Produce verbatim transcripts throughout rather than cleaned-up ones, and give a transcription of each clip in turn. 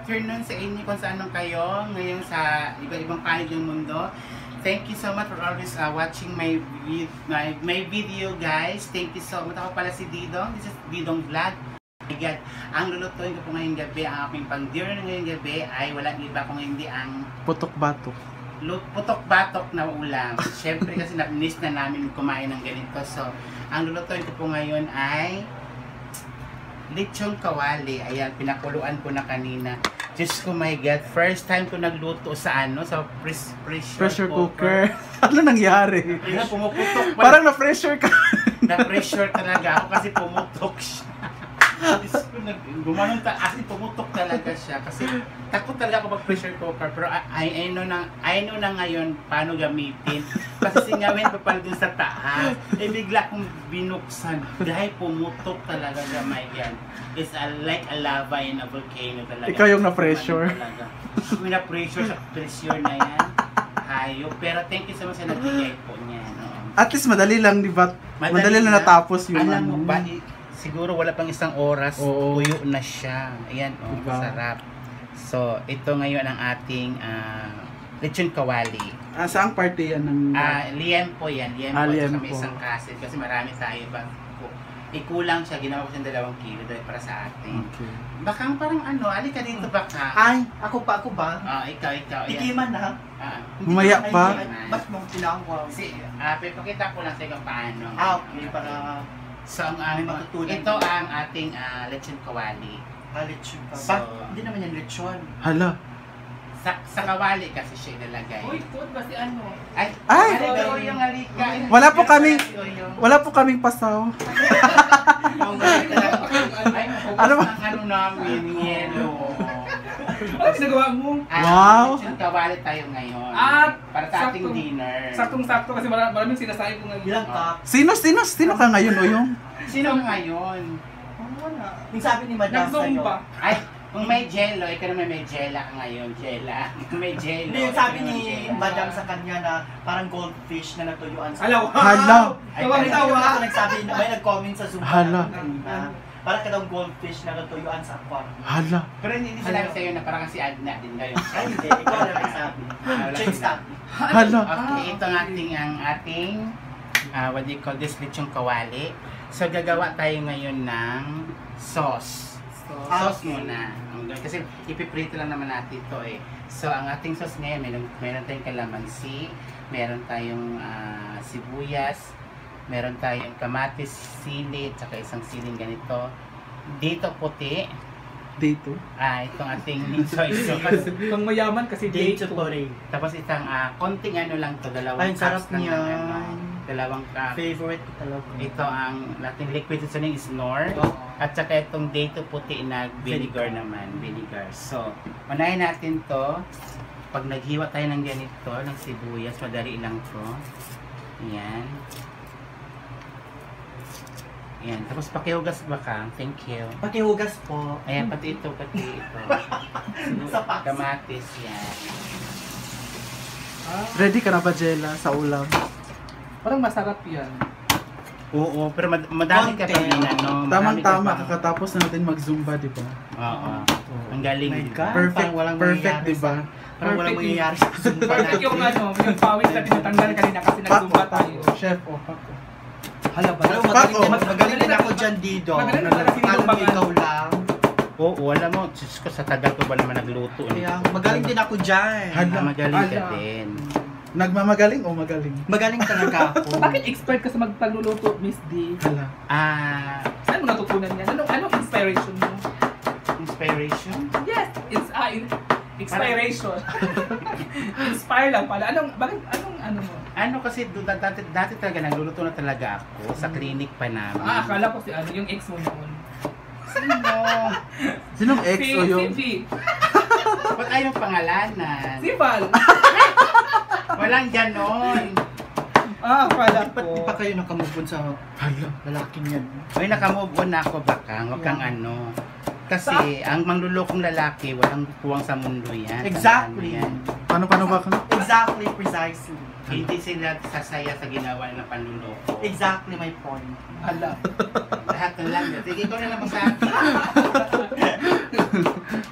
afternoon sa inyo kung saan kayo ngayon sa iba-ibang panig ng mundo. Thank you so much for always uh, watching my, my my video, guys. Thank you so much. Ako pala si Didong. This is Didong Vlog. Oh my God. Ang lulutuin ko po ngayong gabi, ang aking pang-dinner ngayong gabi ay walang iba kung hindi ang putok-batok. Putok-batok na ulam. Siyempre kasi na-miss na namin kumain ng ganito. So, ang lulutuin ko po ngayon ay lechong kawali. Ayan, pinakuluan ko na kanina. Diyos ko, my God. First time ko nagluto sa ano, sa pres pressure, pressure cooker. cooker. Ano nangyari? Ayan, pumuputok. Parang na-pressure ka. Na-pressure talaga ako kasi pumutok siya. Gumanon ta, as in pumutok talaga siya kasi takot talaga ako mag-pressure cooker, pero I, I know na I know na ngayon paano gamitin kasi singawin pa pala dun sa taas eh bigla kong binuksan dahil pumutok talaga gamay yan. It's a, like a lava in a volcano talaga. Ikaw yung na-pressure. Ako yung na-pressure sa pressure na yan. Hayo, pero thank you so much sa nagbigay po niya. No? At least madali lang, di ba? Madali, madali na natapos yung alam mo ano. ba, siguro wala pang isang oras, oo, tuyo na siya. Ayan, oh, diba? Masarap. So, ito ngayon ang ating uh, lechon kawali. Ah, saang party yan ng... Ah, uh, liempo yan. Liempo. Ah, Sa liempo. isang kasit. Kasi marami tayo ba? Ikulang siya. Ginawa ko siyang dalawang kilo dahil para sa atin. Okay. Baka parang ano, alika dito baka. Ay, ako pa, ako ba? Ah, ikaw, ikaw. Ayan. Ikiman na. Ah, Mamaya pa. Ba't mong tinawag? si, ah, papakita ko lang sa kung paano. Ah, okay, para... So, ang ano, matutunan. ito ang ating uh, lechon kawali. Ah, lechon pa. So, Ba't hindi naman yan lechon? Hala. Sa, sa kawali kasi siya ilalagay. Uy, food ba si ano? Ay, Ay! halika, Oyong, halika. Wala po kaming- Si Oyong. Wala po kaming pasaw. Ay, Ano ano ba? ang ano namin, yelo. Ano ginagawa mo? Ah, Wow. lechon kawali tayo ngayon. Ah, para sa ating sakto. dinner. Saktong-sakto kasi mar- maraming sinasabi ko ngayon. Ilang ka? Sino, sino, sino ka ngayon, Oyong? Sino ngayon? Wala. Yung sabi ni Madam Nag-zoom sa'yo. pa. Ay, kung may jello, ikaw naman may jela ka ngayon, jela. Kung may jello. Hindi, yung sabi ikaw ni naman jela. Madam sa kanya na parang goldfish na natuyuan sa... Alaw. Hala. Ay, May Tawa-tawa. tawa. Nagsabi, may nag-comment sa Zoom Hala. kanina. Parang ka daw goldfish na natuyuan sa aquarium. Hala. Pero hindi sinabi sa'yo na parang si Agna din kayo. Ay, hindi. Ikaw na nagsabi. Change topic. Hala. Okay, ito ang ating, ang ating, uh, what do you call this, lechong kawali. So, gagawa tayo ngayon ng sauce. Sauce muna. Kasi ipiprito lang naman natin ito eh. So, ang ating sauce ngayon, meron, meron tayong kalamansi, meron tayong uh, sibuyas, meron tayong kamatis, sili, at saka isang siling ganito. Dito puti. Dito. Ah, itong ating soy sauce. Pang mayaman kasi Date date to to. Pore. Tapos itong ah, konting ano lang to, dalawang Ay, sarap cups lang niyan. ng ano, dalawang cup. Favorite ko talaga. Ito ang ating liquid sa is Knorr. Oo. At saka itong dito puti na vinegar naman, vinegar. So, unahin natin to. Pag naghiwa tayo ng ganito, ng sibuyas, madali lang to. Ayan. Ayan. Tapos pakihugas ba ka? Thank you. Pakihugas po. Ayan, pati ito, pati ito. Sa paks. Kamatis, yan. Ready ka na ba, Jella, sa ulam? Parang masarap yan. Oo, pero mad madami ka pa Konti. rin, ano. marami Tamang-tama, ka pa. kakatapos na natin mag-zumba, di ba? Oo. Ang galing, My di ba? God. Perfect, Parang walang perfect, mangyayari di ba? Parang walang Perfect. mangyayari sa Zumba Perfect yung natin. ano, yung pawis na tinatanggal kanina kasi nag-zumba tayo. Chef, o, pako. Hala ba? Alam, Pak, magaling, oh. din- magaling din ako dyan dito. Magaling talaga si Alam mo, Lumbangan. ikaw lang. Oo, alam mo, Diyos ko, sa tagal ko ba naman nagluto. eh. Kaya magaling din ako dyan. Hala. Ah, magaling ka Ala. din. Nagmamagaling o magaling? Magaling talaga ako. Bakit expert ka sa magpagluluto, Miss D? Hala. Ah, Saan mo natutunan yan? Anong, anong inspiration mo? inspiration? Yes, it's ah, in, inspiration. Inspire lang pala. Anong, bakit, anong, ano mo? Ano kasi, do- da- dati, dati talaga nagluluto na talaga ako sa clinic pa namin. Ah, akala ko si ano, yung ex mo noon. Sino? Sinong ex Si, o si, yung... si, Ba't ayaw pangalanan? si Val. Walang ganon. Ah, akala Ba't di ko. pa kayo nakamove sa Hala. lalaking yan? Uy, nakamove on na ako baka. Huwag kang ano. Kasi, ang manglulokong lalaki, walang puwang sa mundo yan. Exactly. Tandaan mo yan. Paano, paano ba ka? Exactly, precisely. Hindi sila sasaya sa ginawa ng panluloko. Exactly my point. Hala. Lahat na lang. Sige, ikaw na lang magsabi. Hindi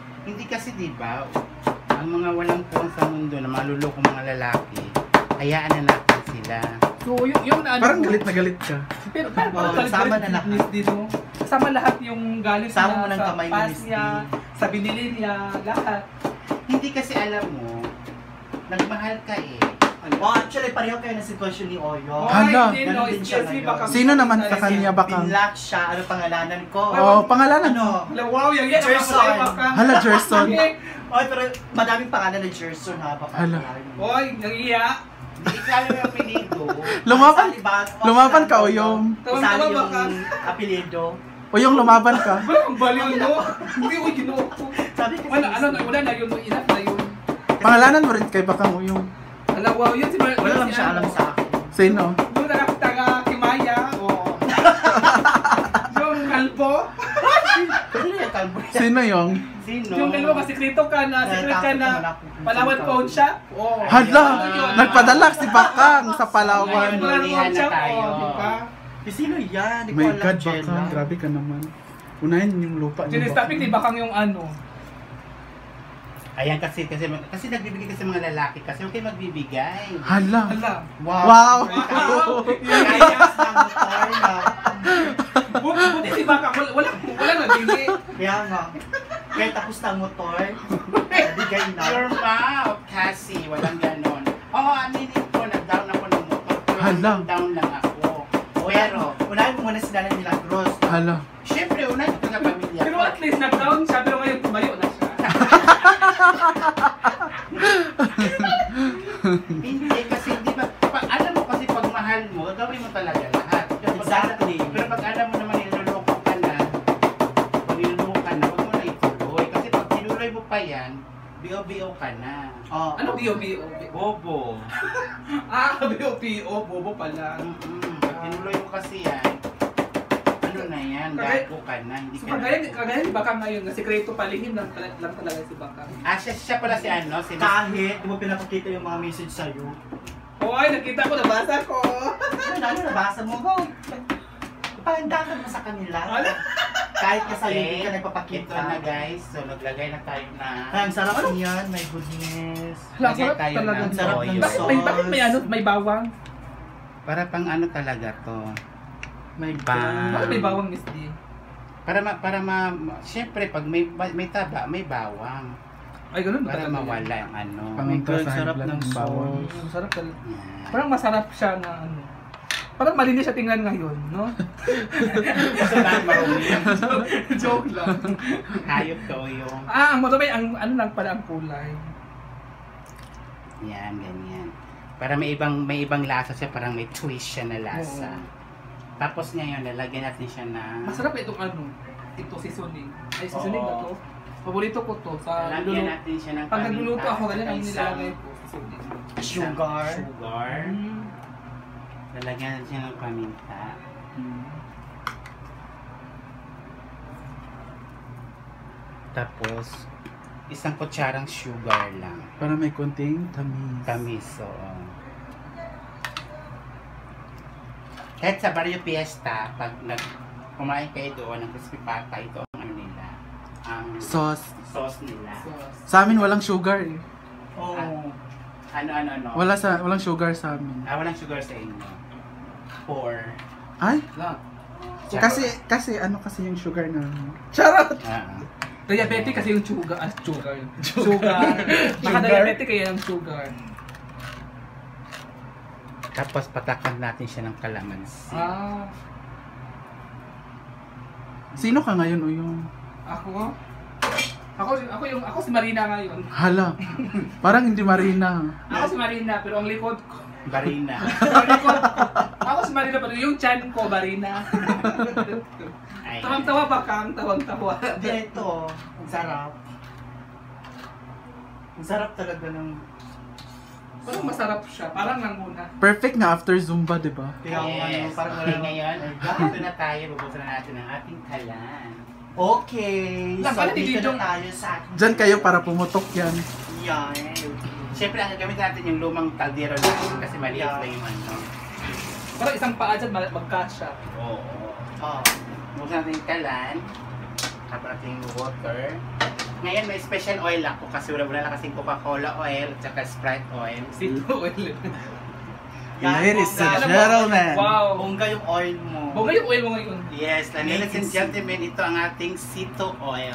kasi di ba, ang mga walang puwang sa mundo na maluloko mga lalaki, hayaan na natin sila. So, yung, yung ano Parang mo- galit na galit ka. Pero parang Oo, galit sama galit na lahat. Miss Dino. Sama lahat yung galit Sama mo niya ng sa kamay mo, past Miss niya, D. sa binili niya, lahat. Hindi kasi alam mo, nagmahal ka eh. Oh, actually, pareho kayo na sitwasyon ni Oyo. Oh, Hala. hindi, no, Ganun din siya excuse me, ngayon. baka- Sino naman sa kanya baka? Pinlock siya. Ano pangalanan ko? Oh, pangalanan. Ano? Hala, wow, yan yan. Gerson. Ako baka. Hala, Gerson. Okay. Oy, pero madaming pangalan ng Gerson ha. Baka Hala. Oy, nangiya. Hindi ikaw yung apelido. Lumaban, Isali ba- lumaban ka, Oyong. Isali Tawang-tawa yung baka. apelyido. Oyong, lumaban ka. Wala, ang baliw, no? Hindi, uy, ginoo ko. Sabi kasi Wala, ano, wala na yun, enough na yun. Pangalanan mo rin kay Bakang Oyong. Hala, wow, yun si Mar- Wala yun lang si siya ano. alam sa akin. Sino? Yung taga Kimaya. Oo. Yung kalbo. Sino yung kalbo? Sino yung? Sino? Yung kalbo, kasi sekreto ka na, secret ka na. Palawan phone shop. Oh. Hala, Yun. nagpadala si Bakang sa Palawan. Ayun. Palawan Hulihan phone na shop. tayo. Oh, di ba? Eh, sino yan? Di ko My alam, God, Jenna. Bakang. Grabe ka naman. Unahin yung lupa niyo. Ginis topic ni Bakang yung ano. Ayan kasi, kasi, kasi nagbibigay kasi mga lalaki kasi huwag kayo magbibigay. Hala. Hala. Wow. Wow. Wow. Kayas ng motor na. Bu- Buti si Bakang, wala, wala, wala nabili. Kaya nga. Kaya tapos ng motor. Nabigay na. Your mouth, Cassie. Walang ganon. Oo, aminin ko, nag-down ako ng motor. Pero Hala. down lang ako. Pero, unahin mo muna si Nanay Milagros. Hala. Siyempre, una ito na pamilya Pero ko. at least nag-down siya, pero ngayon tumayo na siya. Hindi, kasi di ba, pag alam mo kasi pag mahal mo, gagawin mo talaga lahat. Pero pag Exactly. alam- Pero pag alam mo naman niloloko ka na, pag niloloko ka na, huwag mo na ituloy. Kasi pag tinuloy mo pa yan, B O B O ka na. Oh. Ano B O B O? Bobo. Ah, B O B O, bobo pala. Mm-mm. Pag tinuloy mo kasi yan, ano na yan, Kagaya- gago ka na, hindi So ka kagaya, na. kagaya ni Bakang ngayon, na sekreto palihim lang, pala- lang talaga si Bakang. Ah, siya, siya pala si ano, si Kahit di mo pinapakita yung mga message sa'yo. Hoy, nakita ko, nabasa ko. Ano, ano, nabasa mo? Go! Ipahanda ka naman sa kanila. Ano? Kahit ka sa'yo, hindi ka Ito nagpapakita. na guys, so naglagay na tayo na. Ay, ang sarap niyan. My goodness. Hala, Lagay sarap tayo talaga. ng Ang sarap ng toyo. Bakit may, bakit may ano, may bawang? Para pang ano talaga to. My Ba- God. Bakit may bawang, Miss D? Para ma, para ma, ma- syempre pag may may taba, may bawang. Ay, ganun ba Para talaga? mawala ang ano. Pangunta God, sa sarap high blood ng ng bawang. sauce. Ang sarap talaga. Yan. Parang masarap siya na ano. Parang malinis siya tingnan ngayon, no? Gusto na marumi. Joke lang. Hayop to yung. Ah, ang marami, ang ano lang pala ang kulay. Yan, ganyan. Para may ibang may ibang lasa siya, parang may twist siya na lasa. Oo. Tapos ngayon, lalagyan natin siya na Masarap itong ano, ito seasoning. Ay, seasoning ba Oo. to? Paborito ko to sa lalagyan luluto. natin siya ng Pag nagluluto paminta, ako, ganyan ang isang- nilalagay ko. Seasoning. isang Sugar. Sugar. Mm. Lalagyan natin siya ng paminta. Tapos, isang kutsarang sugar lang. Para may konting tamis. Tamis, oo. Kahit sa Barrio Fiesta, pag nag kumain kayo doon ng crispy pata, ito ang ano nila, ang Sauce. sauce nila. Sauce. Sa amin walang sugar eh. Oh. Ano, ano, ano? Wala sa walang sugar sa amin. Ah, walang sugar sa inyo. Four. Ay, Lang. kasi kasi ano kasi yung sugar na. Charot. Ah, Diabetic kasi yung sugar. Ah, sugar. Sugar. Naka-diabetic kaya yung sugar. tapos patakan natin siya ng kalamansi. Ah, Sino ka ngayon o yung ako? Ako, ako yung, ako si Marina ngayon. hala? Parang hindi Marina. Ako si Marina, pero ang likod ko. Barina. Ang likod ko. Ako si Marina, pero yung chan ko, Marina. Ay, Tawang-tawa ba kang? Tawang-tawa. Dito, ang sarap. Ang sarap talaga ng... Parang masarap siya. Parang nanguna. Perfect na after Zumba, di ba? Kaya ang ano, yes. parang Okay, wala ngayon, nang- dito na tayo, bubusan na natin ang ating kalan. Okay, Lang, so pala ni dito Didong- na tayo sa ating... Diyan kayo para pumutok yan. Yan. Siyempre, ang gagamit natin yung lumang kaldero natin kasi maliit Yeah. lang yung ano. Parang isang paa dyan, mag- magkasya. Oo. Oh. Buksan natin yung kalan. Tapos natin yung water. Ngayon may special oil ako kasi wala wala na kasing Coca-Cola oil at saka Sprite oil. Sito oil. Ladies and Alam mo, gentlemen. Wow. Bongga yung oil mo. Bongga yung oil mo ngayon. Yes, ladies and gentlemen, ito ang ating Sito oil.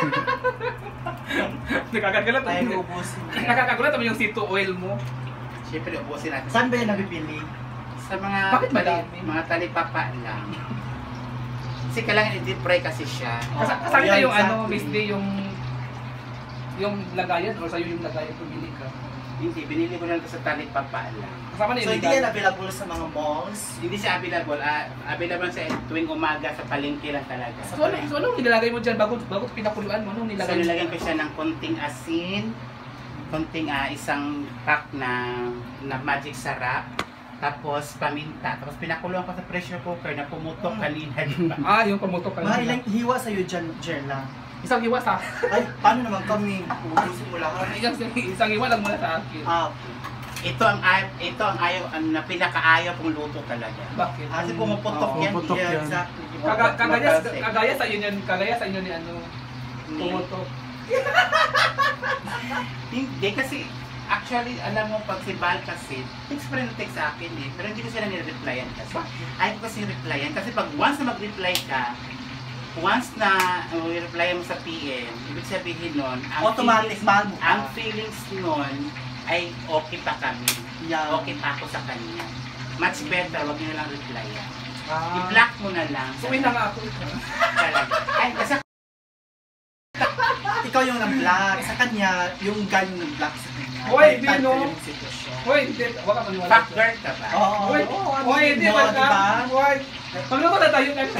Nakakagulat Ay, naman. ubusin niya. Nakakagulat naman yung sito oil mo. Siyempre, ubusin natin. Saan ba yan nabibili? Sa mga Bakit madami? mga talipapa lang. Kasi kailangan i-deep fry kasi siya. Kasi Oo, kasali na yan, yung ano, exactly. Miss D, yung yung lagayan or sa'yo yung lagayan pumili ka. Hindi, binili ko lang ito sa talipapa lang. Kasama na So yung hindi yan available sa mga malls? Hindi siya available. ah, available sa tuwing umaga sa palengke lang talaga. So ano, so anong nilalagay mo dyan bago, bago pinakuluan mo? Anong So, nilagay mo? nilagyan ko siya ng konting asin, konting ah, isang pack na, na magic sarap, tapos paminta. Tapos pinakuluan ko sa pressure cooker na pumutok kanina. di ba? Ah, yung pamutok ka. Mga ilang hiwa sa'yo dyan, Jerla? Isang hiwa sa Ay, paano naman kami? Ubusin mo lahat. isang, isang hiwa lang muna sa akin. Ah, Ito ang ay- ito ang ayaw ang na pinakaayaw kong luto talaga. Bakit? Kasi pumuputok Oo, yan. pumuputok yeah, yan. exactly. Kaga, kagaya, Matalsik. kagaya sa inyo yan, kagaya sa inyo ni ano, Hindi. pumutok. Hindi kasi actually alam mo pag si Val kasi text pa rin ang text sa akin eh. Pero hindi ko sila nire-replyan kasi. Ayaw ko kasi replyan kasi pag once na mag-reply ka, once na uh, reply mo sa P M, ibig sabihin nun, ang Automatic, feelings, mahal mo ka. ang feelings nun ay okay pa kami. Yeah. Okay pa ako sa kanya. Much better, wag nyo na lang replyan. Ah. I-block mo na lang. Suwi na nga ako. Talaga. Ay, kasi Ikaw yung nag-block. Sa kanya, yung guy yung nag-block sa kanya. Hoy, di, Baliktad no? ka yung sitwasyon. Hoy, hindi, wag ka maniwala. fuck girl ka ba? Oo. Hoy, oo, ano hoy, yun, hindi, no, wag ka. diba? Hoy, pagluto na tayo kan.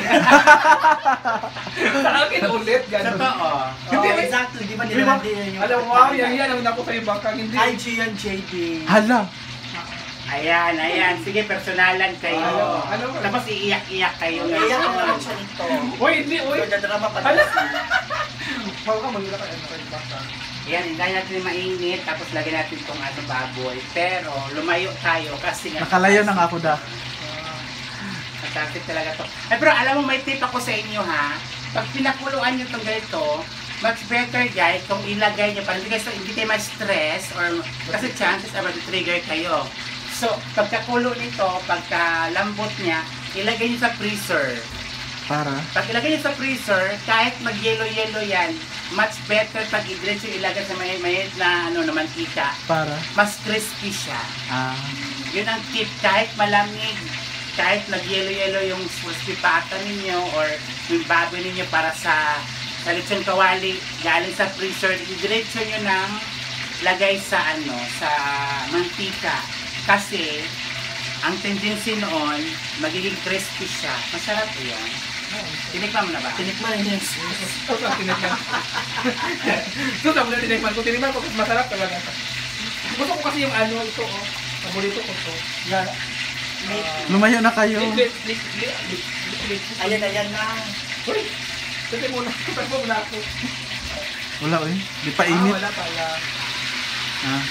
Sa akin ulit, gano'n. Totoo. Hindi, Oo, may- exactly. Di ba Di nila ba? hindi yan yung... Alam mo, wow, yan yan ang napo sa'yo baka hindi. I G and J D. Hala. Ayan, ayan. Sige, personalan kayo. Ano, ano? Tapos iiyak-iyak kayo. Iyak na naman siya nito. Hoy, hindi, hoy. Nagdadrama pa Ano? din. Huwag ka manila ka ano kayo baka. Ayan, hindi natin mainit. Tapos lagyan natin itong ano, baboy. Pero lumayo tayo kasi nga... Nakalayo na nga ako da. Fantastic talaga to. Eh, pero alam mo, may tip ako sa inyo ha. Pag pinakuluan nyo itong ganito, much better guys kung ilagay nyo para hindi kayo, hindi kayo ma-stress or kasi chances are mag-trigger kayo. So, pagkakulo nito, pagkalambot niya, ilagay nyo sa freezer. Para. Pag ilagay nyo sa freezer, kahit mag-yellow-yellow yan, much better pag i-diretso ilagay sa may mayit na ano na mantika. Para. Mas crispy siya. Ah. Yun ang tip, kahit malamig, kahit nag-yellow-yellow yung crispy pata ninyo or yung baboy ninyo para sa sa lechon kawali galing sa freezer, i-diretso nyo ng lagay sa ano, sa mantika. Kasi, ang tendency noon, magiging crispy siya. Masarap yan. Tinikman mo na ba? Tinikman niya yung Ito ang tinignan. Ito ang muna tinignan ko. Tinignan ko, masarap talaga. Gusto ko kasi yung ano, ito oh. Paborito ko to. Yan. Lumayo na kayo. Lit, lit, lit, lit, lit, lit. Ayan na yan na. Uy! Kasi muna, kasi muna ako. Wala eh. Di pa Ah, init. wala pala. Ah.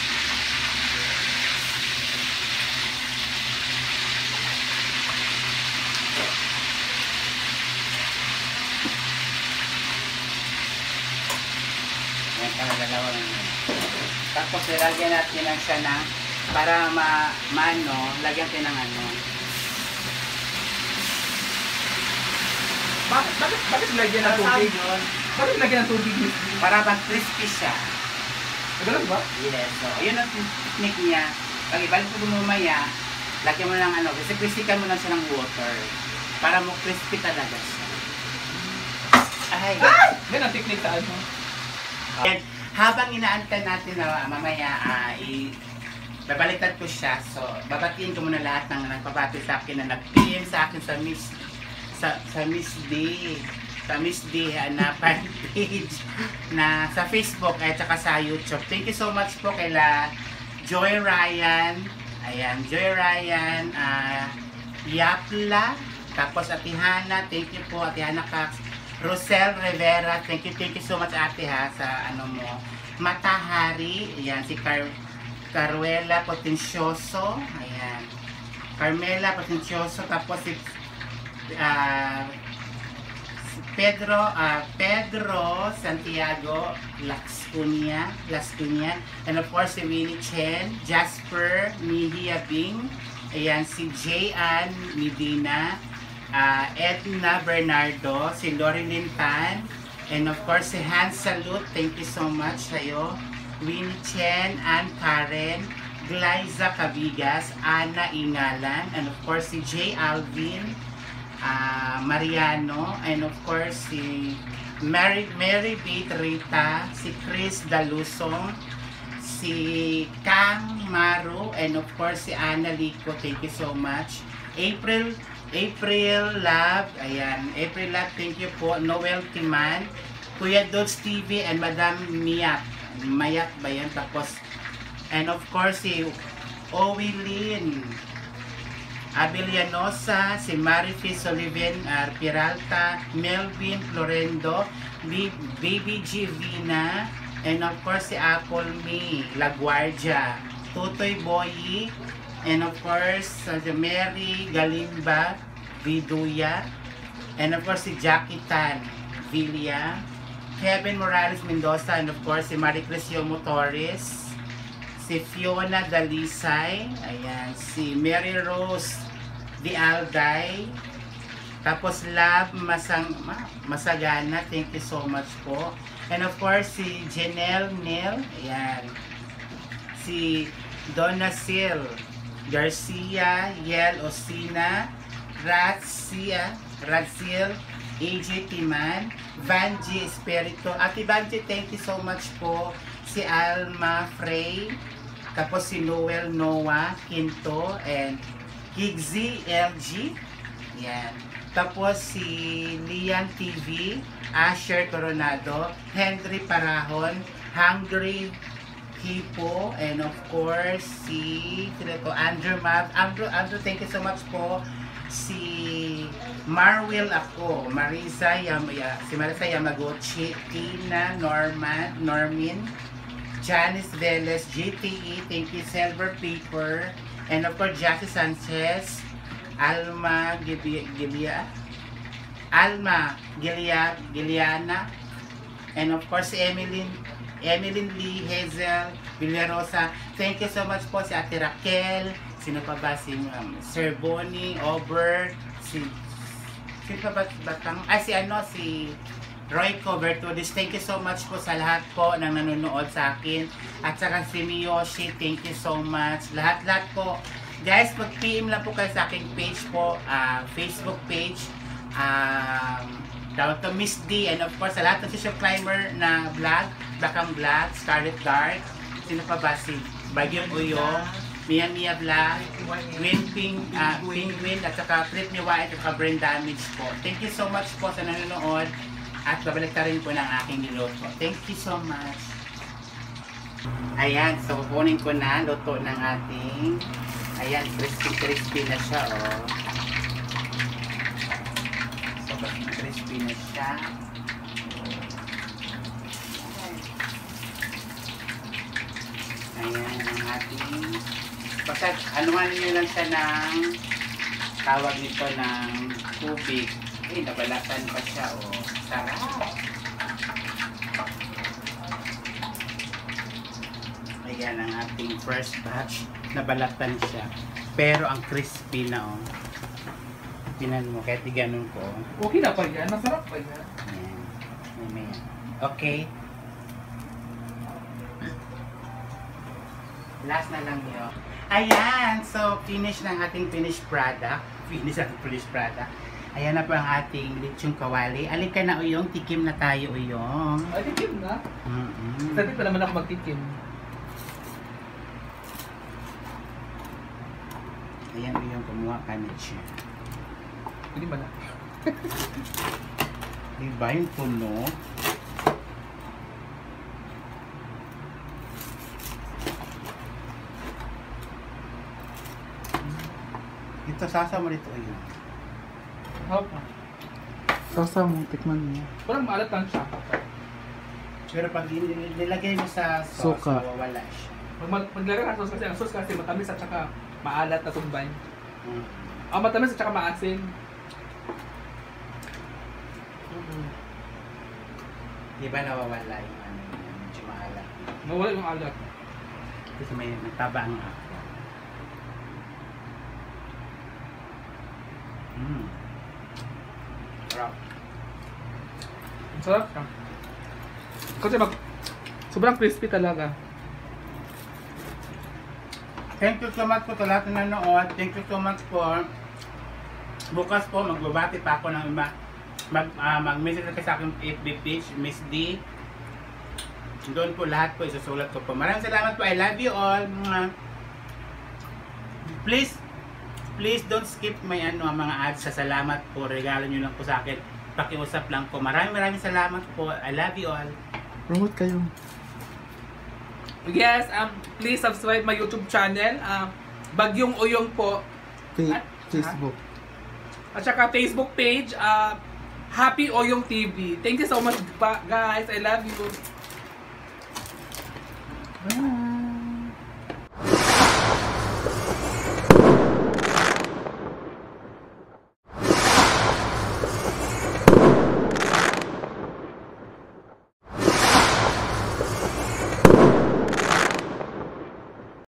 Yan pala dalawa na yun. Tapos ilagyan natin lang siya na para ma maano, lagyan natin ng ano. Bakit, bakit, bakit lagyan ng Saan tubig? yun? Bakit lagyan ng tubig? Para mag crispy siya. Ganun ba? Yes. So, yun ang technique niya. Pag ibalik mo mamaya, lagyan mo ng ano, kasi krisikan mo lang siya ng water. Para mo crispy talaga siya. Ay! Yan ang technique sa ano. And habang inaantay natin na mamaya, ah, i babaliktad ko siya. So, babatiin ko muna lahat ng nagpapati sa akin na nag-P M sa akin sa Miss sa, sa Miss D. Sa Miss D ah, na fan page na sa Facebook at saka sa YouTube. Thank you so much po kay la Joy Ryan. Ayan, Joy Ryan, ah, Yapla, tapos Atihana, thank you po Atihana Cax. Rosel Rivera, thank you, thank you so much ate ha sa ano mo. Matahari, ayan, si Car Caruela Potencioso, ayan. Carmela Potencioso, tapos si ah, Pedro ah, Pedro Santiago Lascunia, Lascunia, and of course si Winnie Chen, Jasper Mihia Bing, ayan si J-Ann Medina, ah, Edna Bernardo, si Lorilyn Tan, and of course si Hans Salute, thank you so much sa'yo, Winnie Chen, Ann Karen, Glyza Cabigas, Ana Ingalan, and of course si J. Alvin, uh, Mariano, and of course si Mary, Mary B. Rita, si Chris Dalusong, si Kang Maru, and of course si Ana Lico, thank you so much. April, April Love, ayan, April Love, thank you po. Noel Timan, Kuya Dods T V, and Madam Miyak, Mayak ba yan? Tapos, and of course si Owilin Abelianosa, si Marifis Oliven uh, Peralta, Melvin Florendo, B Baby G Vina, and of course si Apple Me Laguardia, Tutoy Boyi, and of course uh, si Mary Galimba Viduya, and of course si Jackie Tan Villa, Kevin Morales Mendoza, and of course si Marie Cresciomo Torres, si Fiona Dalisay, ayan, si Mary Rose Di Alday, tapos Love Masang, Masagana, thank you so much po, and of course si Janelle Nel, ayan, si Donna Sil Garcia, Yel Osina, Ratsia, Ratsil, A J Timan, Vanji Espirito, Ate Vanji, thank you so much po, si Alma Frey, tapos si Noel Noah Quinto, and Higgsy L G, yan. Tapos si Lian T V, Asher Coronado, Henry Parahon, Hungry Hipo, and of course si sino to, Andrew Mav. Andrew, Andrew, thank you so much po. Si Marwil ako, Marisa Yamaya, si Marisa Yamaguchi, Tina Norman, Normin, Janice Velez, G T E, thank you, Silver Paper, and of course Jackie Sanchez, Alma Gilia, Alma Gilia, Giliana, and of course si Emeline, Emeline Lee, Hazel Villarosa, thank you so much po, si Ate Raquel, sino pa ba, si um, Sir Bonnie, Ober, si, sino pa ba, batang, ay si ano, si Roy Cobertudis, thank you so much po sa lahat po ng nanonood sa akin. At saka si Miyoshi, thank you so much. Lahat-lahat po. Guys, mag-P M lang po kayo sa aking page po, uh, Facebook page. Um, down to Miss D. And of course, sa lahat ng social climber na vlog, Bakang Vlog, Scarlet Dark, sino pa ba, si Bagyong Uyo, Mia Mia Vlog, Gwyn Ping, uh, Penguin, at saka Trip ni White, at saka Brain Damage po. Thank you so much po sa nanonood. At babalik na rin po ng aking niluto. Thank you so much. Ayan, so kukunin ko na luto ng ating, ayan, crispy crispy na siya, oh. So crispy na siya. Ayan ang ating, basta anuhan nyo lang siya ng tawag nito ng tubig. Eh, nabalatan pa siya, oh. Sarap! Ayan ang ating first batch. Nabalatan siya. Pero ang crispy na, oh. Tinan mo, kahit di ganun ko. Okay na pa yan. Masarap pa yan. Ayan. Ayan. Okay. Last na lang yun. Ayan! So, finish ng ating finished product. Finish ang finished product. Ayan na po ang ating lechong kawali. Alika na, Uyong. Tikim na tayo, Uyong. Ay, tikim na. Mm-mm. Sabi pa naman ako magtikim. Ayan, Uyong. Kumuha ka na siya. Hindi ba na? Diba yung puno? Ito, sasa mo dito, Uyong. Hapa. Sasa mo, tikman mo. Parang maalat lang siya. Pero pag nil- nilagay mo sa sauce, Suka. mawawala siya. Pag mag- maglagay ka ng sauce kasi, ang sauce kasi matamis at saka maalat na tumbay. Mm. Ah, matamis at saka maasin. Di ba nawawala yung ano, yung medyo maalat. Nawala yung alat. Kasi may nataba ang ako. Mm. Sarap. Ang sarap siya. Kasi mag... Sobrang crispy talaga. Thank you so much po sa lahat na nanood. Thank you so much po. Bukas po, magbabati pa ako ng iba. Mag, uh, mag-message na kayo sa aking F B page, Miss D. Doon po lahat po isusulat ko po. Maraming salamat po. I love you all. Please, please don't skip my ano, mga ads. Sa salamat po. Regalo nyo lang po sa akin. Pakiusap lang po. Maraming maraming salamat po. I love you all. Promote kayo. Yes, um, please subscribe my YouTube channel. Um, Bagyong Uyong po. Fa- At- Facebook. At saka Facebook page, uh, Happy Oyong T V. Thank you so much, guys. I love you. Bye.